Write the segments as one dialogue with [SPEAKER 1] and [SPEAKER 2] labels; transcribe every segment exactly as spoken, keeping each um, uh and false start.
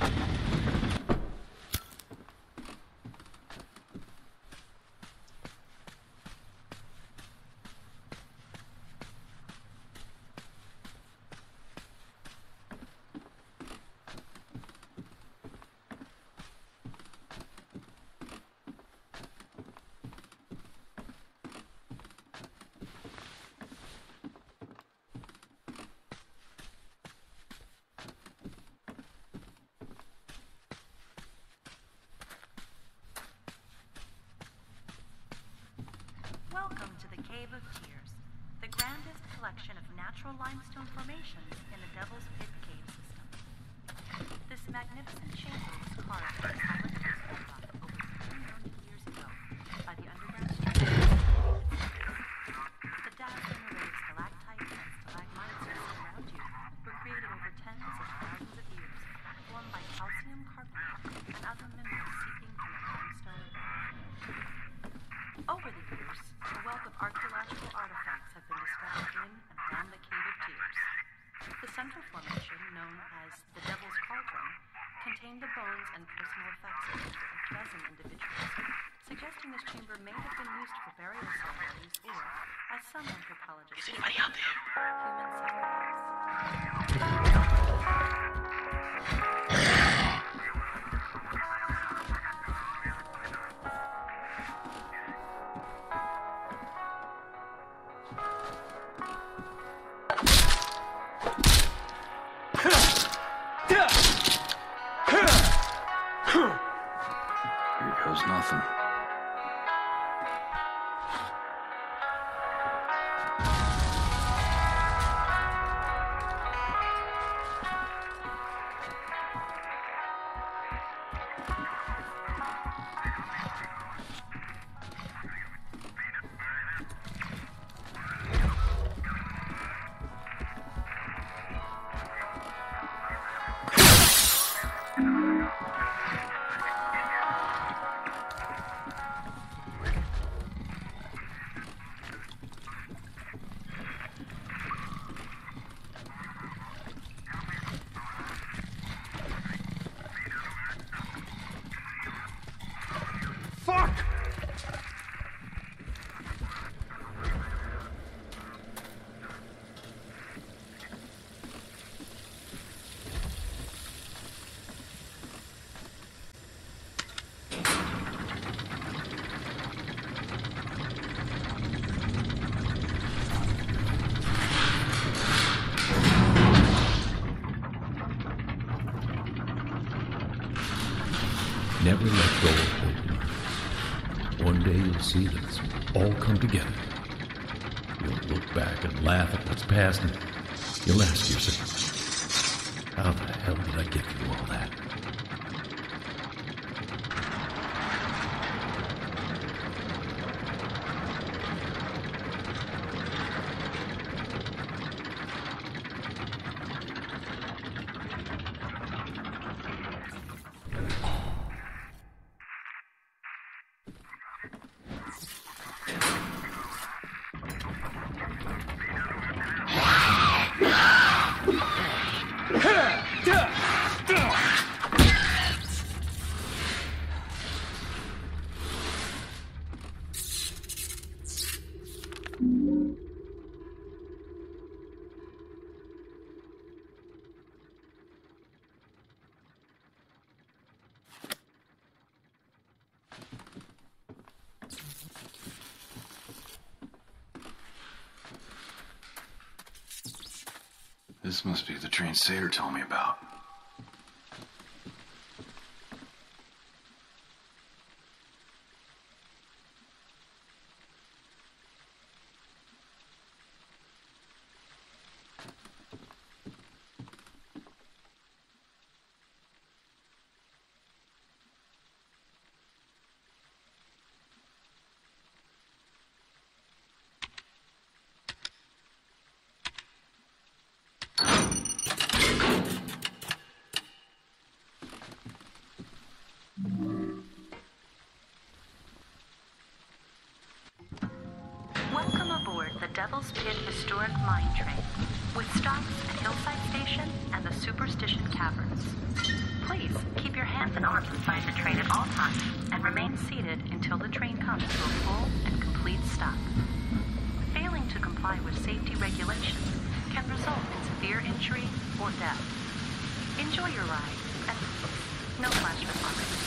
[SPEAKER 1] Welcome to the Cave of Tears, the grandest collection of natural limestone formations in the Devil's Pit cave system. This magnificent chamber was carved from solid rock over three million years ago by the underground structure. The dazzling array of stalactites and stalagmites you see around you were created over tens of thousands of years, formed by calcium carbonate and other minerals seeping from the limestone earth. Over the years, a wealth of archaeological artifacts have been discovered in and around the Cave of Tears. The central formation, known as the Devil's Cauldron, contained the bones and personal effects of over a dozen individuals, suggesting this chamber may have been used for burial ceremonies or, as some anthropologists
[SPEAKER 2] Is anybody out there?
[SPEAKER 1] human sacrifice.
[SPEAKER 2] Here goes nothing.
[SPEAKER 3] Never let go of hope. One day you'll see this all come together. You'll look back and laugh at what's past, and you'll ask yourself, how the hell did I get through all that?
[SPEAKER 2] This must be the train Sayer told me about.
[SPEAKER 1] Welcome aboard the Devil's Pit Historic Mine Train, with stops at Hillside Station and the Superstition Caverns. Please keep your hands and arms inside the train at all times and remain seated until the train comes to a full and complete stop. Failing to comply with safety regulations can result in severe injury or death. Enjoy your ride, and no flash photography.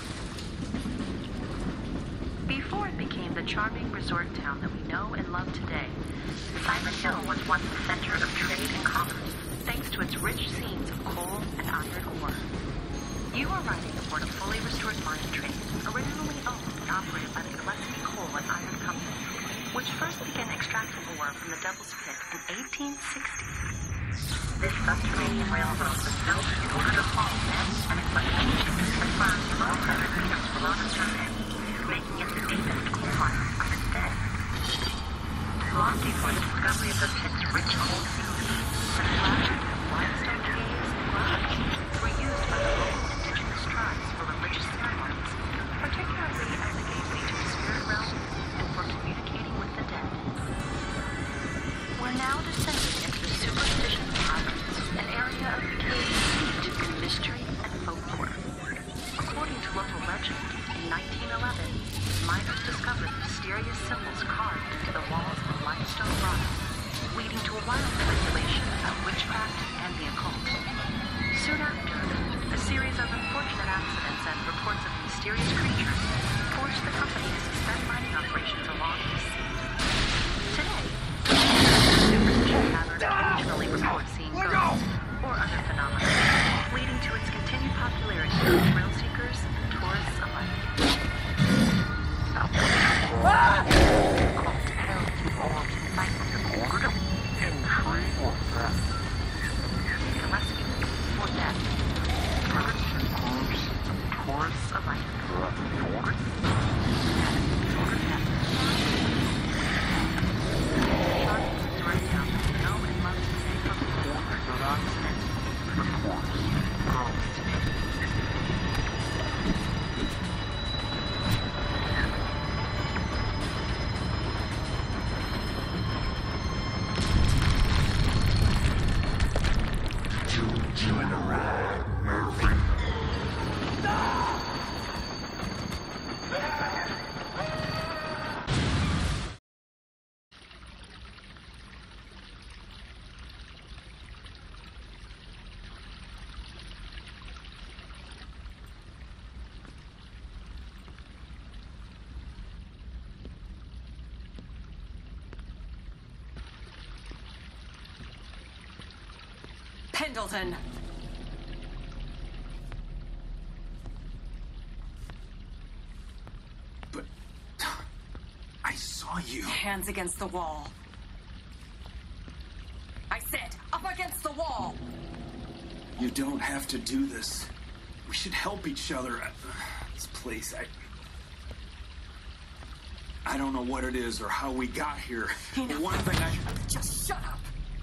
[SPEAKER 1] Before it became the charming resort town that we know and love today, Silent Hill was once the center of trade and commerce, thanks to its rich scenes of coal and iron ore. You are riding aboard a fully restored mine train, originally owned and operated by the Gillespie Coal and Iron Company, which first began extracting ore from the Devil's Pit in eighteen sixty. This subterranean railroad was built in order to haul men and equipment and farm small private freedoms below the surface, making it the deepest coal mine of its day. Long before the discovery of the pit's rich coal fields, the elaborate limestone caves and lodges were used by the local indigenous tribes for religious ceremonies, particularly as a gateway to the spirit realm and for communicating with the dead. We're now descending into the superstition of Highlands, an area of the cave steeped in mystery and folklore. According to local legend, in nineteen eleven, miners discovered mysterious symbols carved into the walls of limestone rock, leading to a wild speculation about witchcraft and the occult. Soon after, a series of unfortunate accidents and reports of mysterious creatures forced the company to suspend mining operations along the sea. Today, superstition patterns occasionally report seeing ghosts or other phenomena, leading to its continued popularity with thrill seekers and tourists alike. Gillespie or death. Tourists alike.
[SPEAKER 4] Pendleton!
[SPEAKER 5] But I saw you.
[SPEAKER 4] Hands against the wall. I said, up against the wall!
[SPEAKER 5] You don't have to do this. We should help each other at this place. I... I don't know what it is or how we got here.
[SPEAKER 4] Enough.
[SPEAKER 5] But one thing I...
[SPEAKER 4] Just shut up!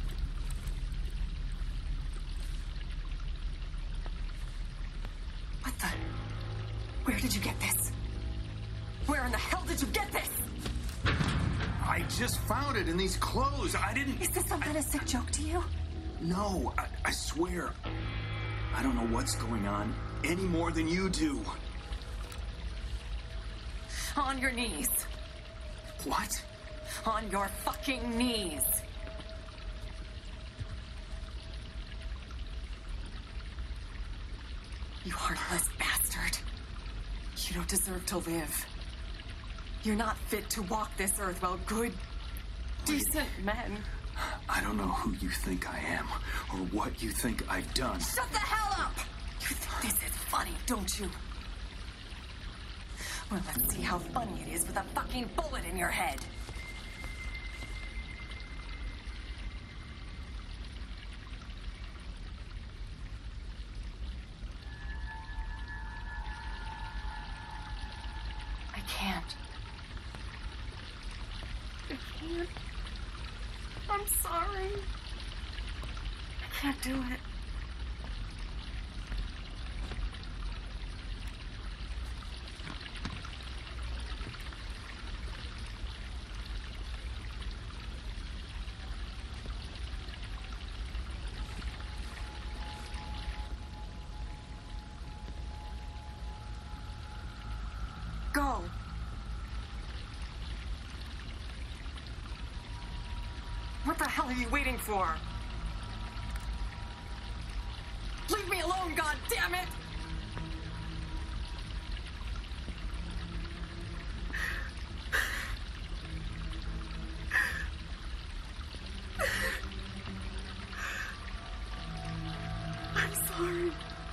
[SPEAKER 4] What the... Where did you get this? Where in the hell did you get this?
[SPEAKER 5] I just found it in these clothes. I didn't...
[SPEAKER 4] Is this some kind of sick joke to you?
[SPEAKER 5] No, I, I swear. I don't know what's going on any more than you do.
[SPEAKER 4] On your knees.
[SPEAKER 5] What?
[SPEAKER 4] On your fucking knees. You heartless bastard. You don't deserve to live. You're not fit to walk this earth while good, decent men.
[SPEAKER 5] I don't know who you think I am or what you think I've done.
[SPEAKER 4] Shut the hell up! You think this is funny, don't you? Well, let's see how funny it is with a fucking bullet in your head. I can't. I can't. I'm sorry. I can't do it. hell are you waiting for? Leave me alone, God damn it! I'm sorry.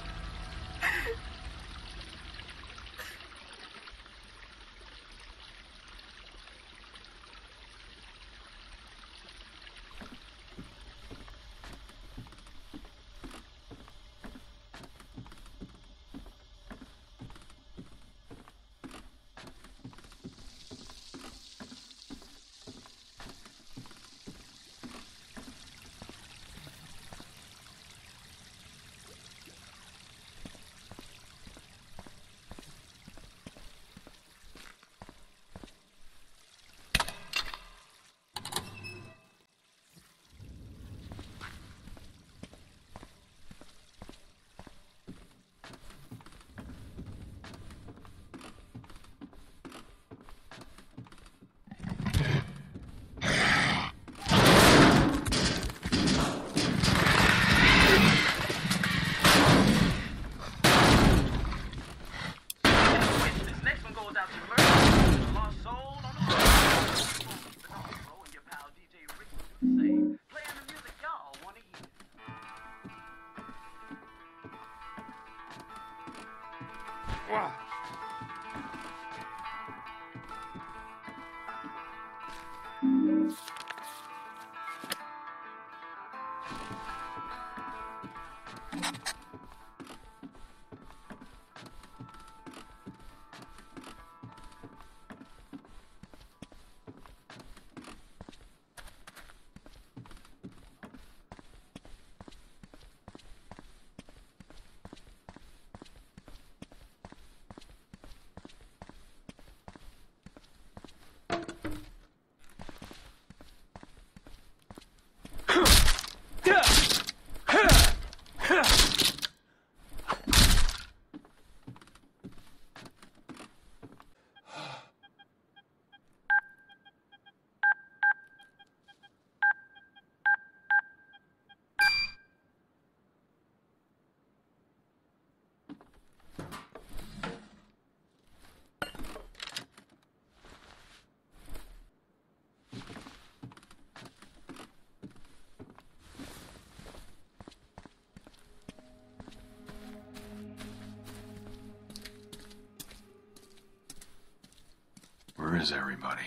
[SPEAKER 2] Where is everybody?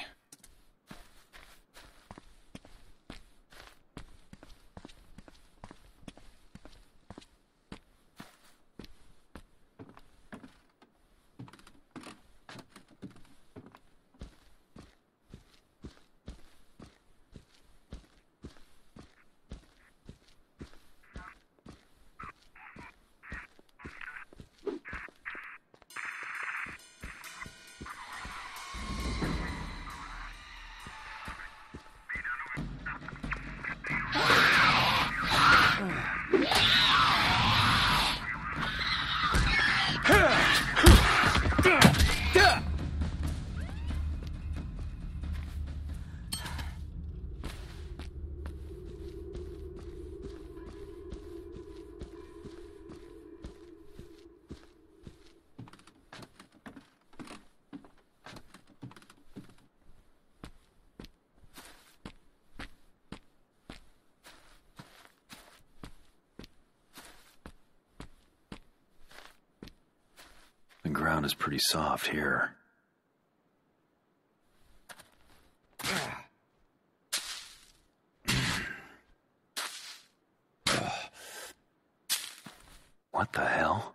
[SPEAKER 2] The ground is pretty soft here. What the hell?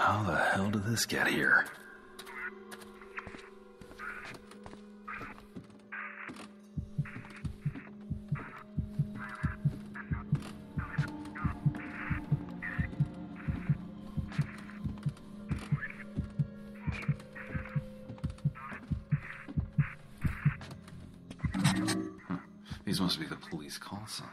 [SPEAKER 2] How the hell did this get here? These must be the police call signs.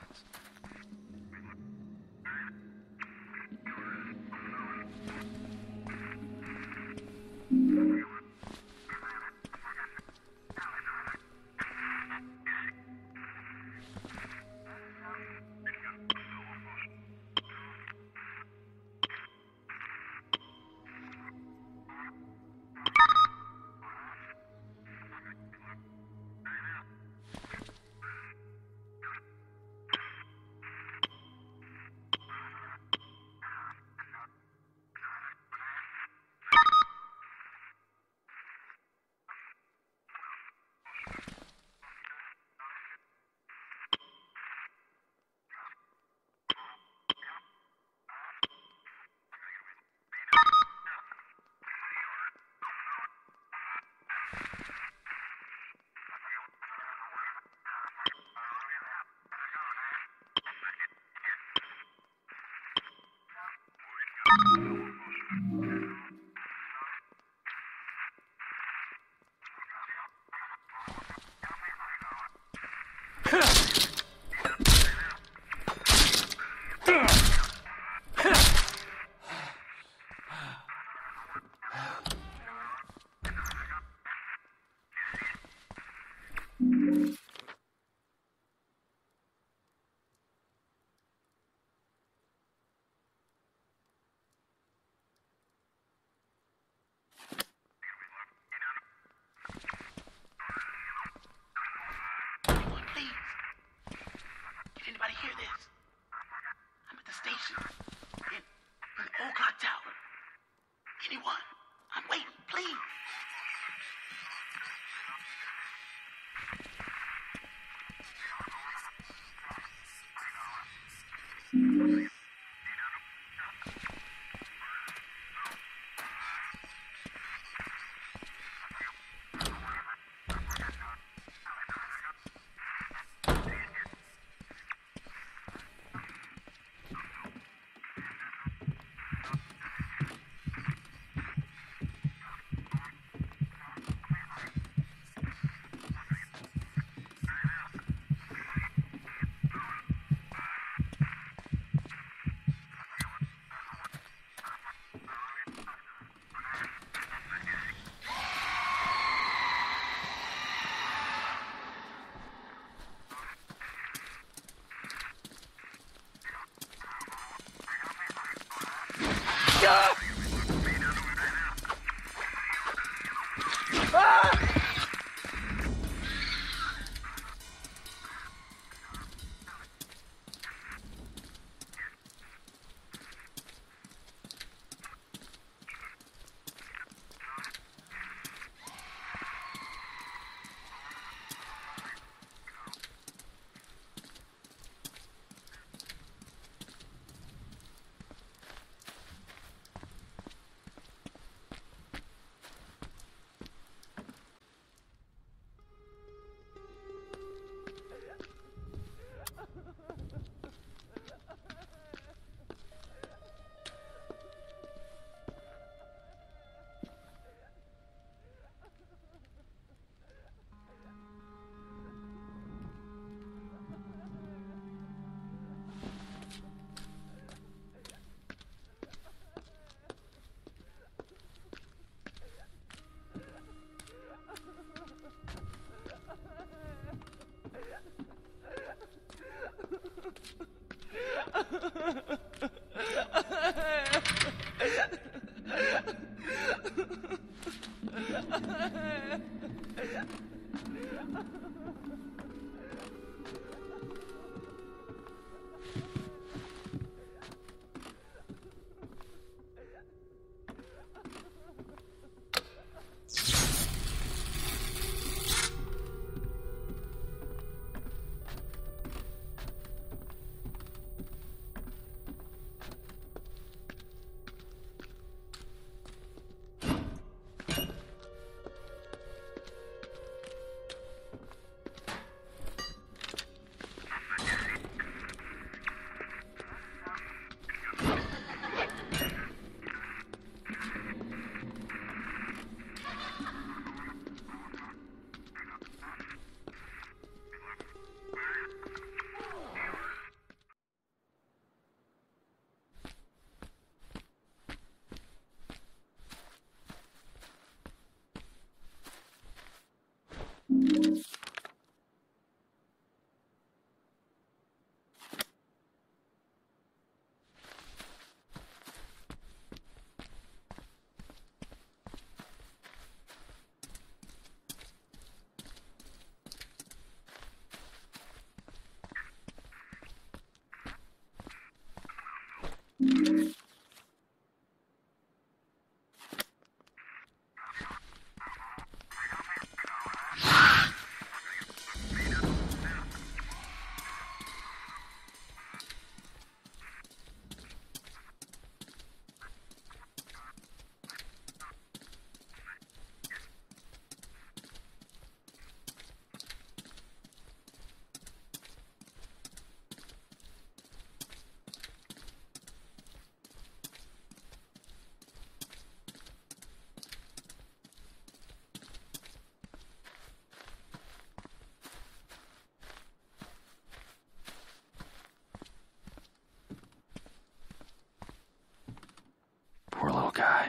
[SPEAKER 2] Poor little guy.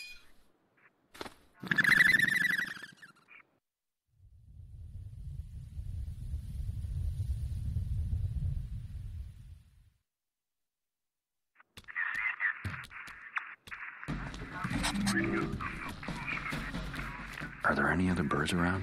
[SPEAKER 2] Are there any other birds around?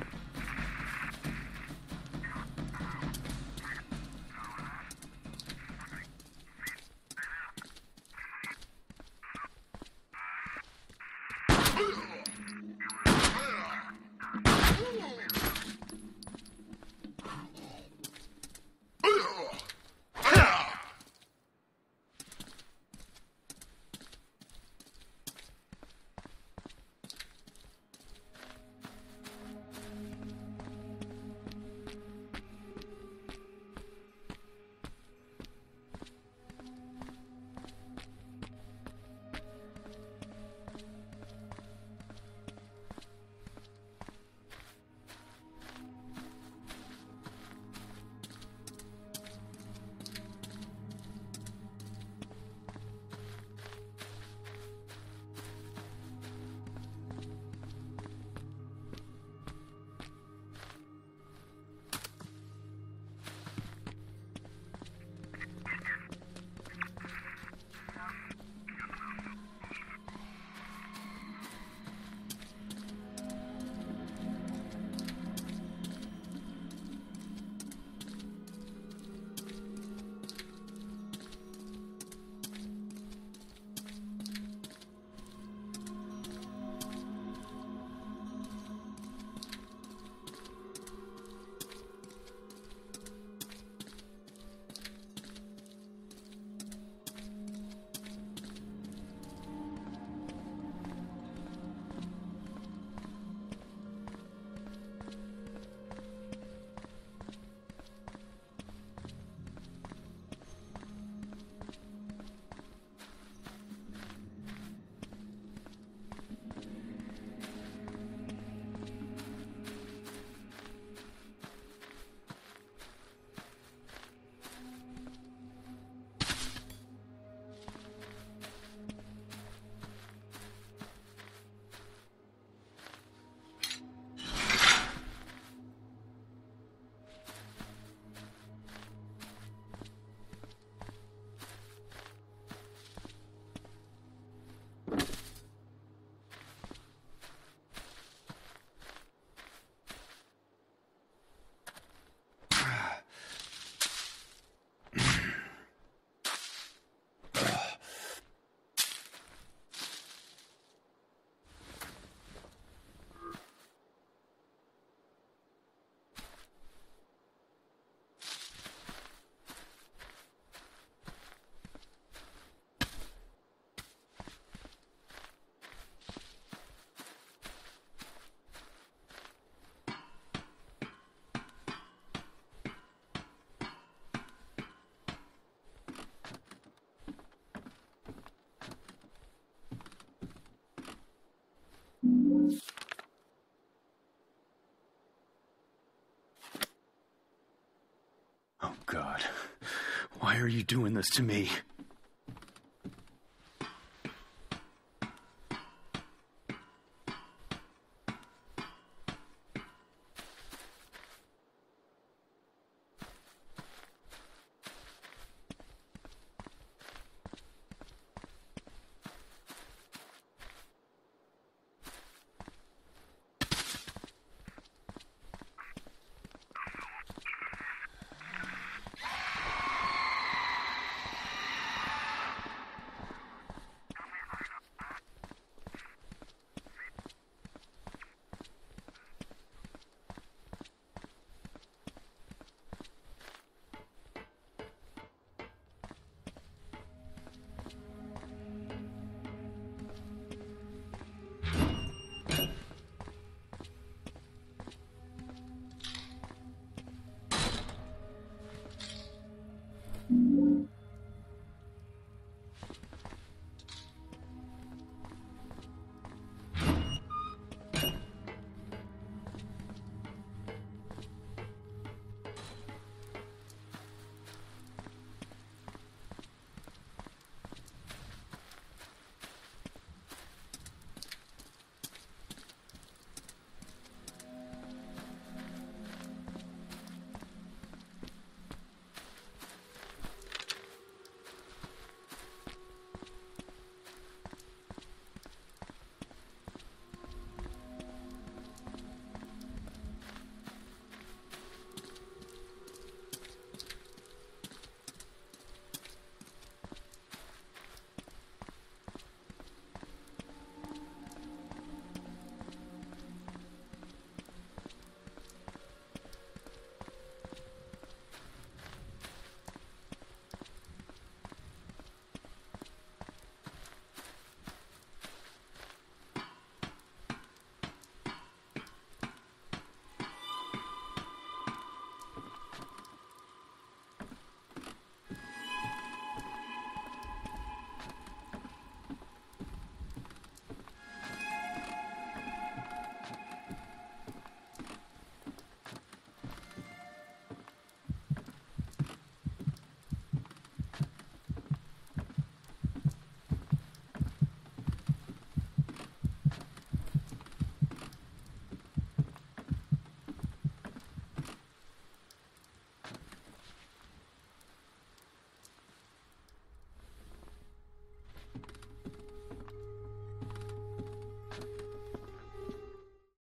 [SPEAKER 5] Oh, God. Why are you doing this to me?